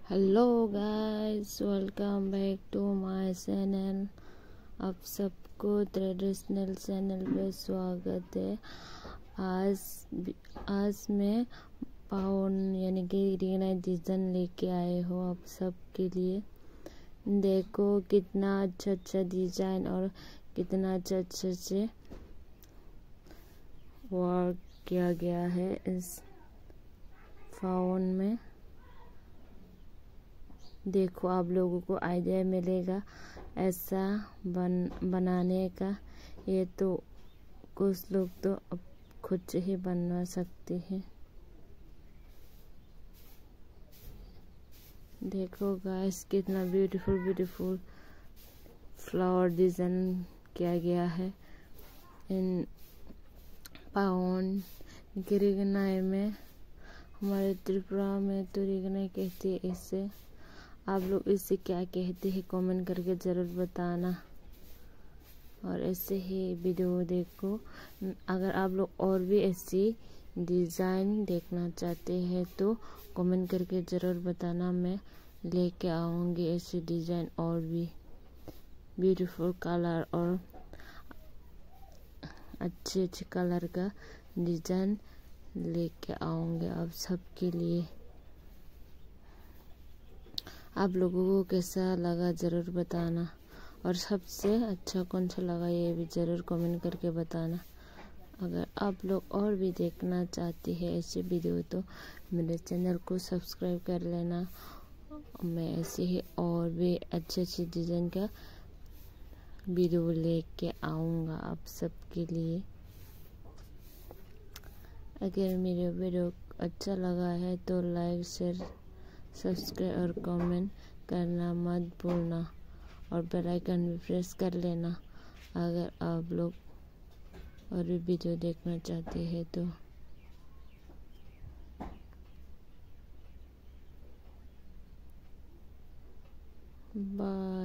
Hello guys, welcome back to my channel. आप सबको traditional channel पे स्वागत है। आज मैं पाउन यानी कि रिंगनाइट डिज़ाइन लेके आए हो आप सबके लिए। देखो कितना अच्छा अच्छा डिज़ाइन और कितना अच्छा से वर्क किया गया है इस पाउन में। देखो आप लोगों को आइडिया मिलेगा ऐसा बनाने का। ये तो कुछ लोग तो अब खुद से ही बनवा सकते हैं। देखो गाइस कितना ब्यूटीफुल फ्लावर डिज़ाइन किया गया है इन पाउन रिंगनाइट में। हमारे त्रिपुरा में तो रिंगनाइट कहते हैं इसे। आप लोग इसे क्या कहते हैं कमेंट करके ज़रूर बताना। और ऐसे ही वीडियो देखो। अगर आप लोग और भी ऐसी डिज़ाइन देखना चाहते हैं तो कमेंट करके ज़रूर बताना। मैं लेके आऊँगी ऐसे डिज़ाइन और भी ब्यूटीफुल कलर और अच्छे कलर का डिज़ाइन लेके आऊँगी आप सबके लिए। आप लोगों को कैसा लगा ज़रूर बताना। और सबसे अच्छा कौन सा लगा ये भी ज़रूर कमेंट करके बताना। अगर आप लोग और भी देखना चाहते हैं ऐसे वीडियो तो मेरे चैनल को सब्सक्राइब कर लेना। मैं ऐसे ही और भी अच्छे डिज़ाइन का वीडियो लेके आऊँगा आप सबके लिए। अगर मेरा वीडियो अच्छा लगा है तो लाइक शेयर सब्सक्राइब और कमेंट करना मत भूलना। और बेल आइकन भी प्रेस कर लेना अगर आप लोग और भी वीडियो देखना चाहते हैं तो। बाय।